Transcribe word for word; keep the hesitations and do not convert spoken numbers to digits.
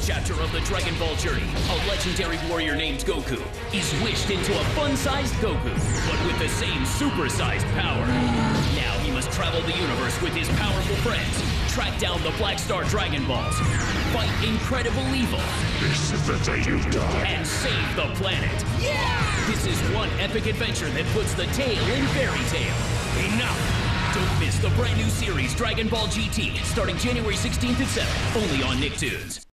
next chapter of the Dragon Ball journey, a legendary warrior named Goku is wished into a fun-sized Goku, but with the same super-sized power. Now he must travel the universe with his powerful friends, track down the Black Star Dragon Balls, fight incredible evil, This is the day you die. and save the planet. Yeah! This is one epic adventure that puts the tale in fairy tale. Enough! Don't miss the brand new series Dragon Ball G T, starting January sixteenth at seven, only on Nicktoons.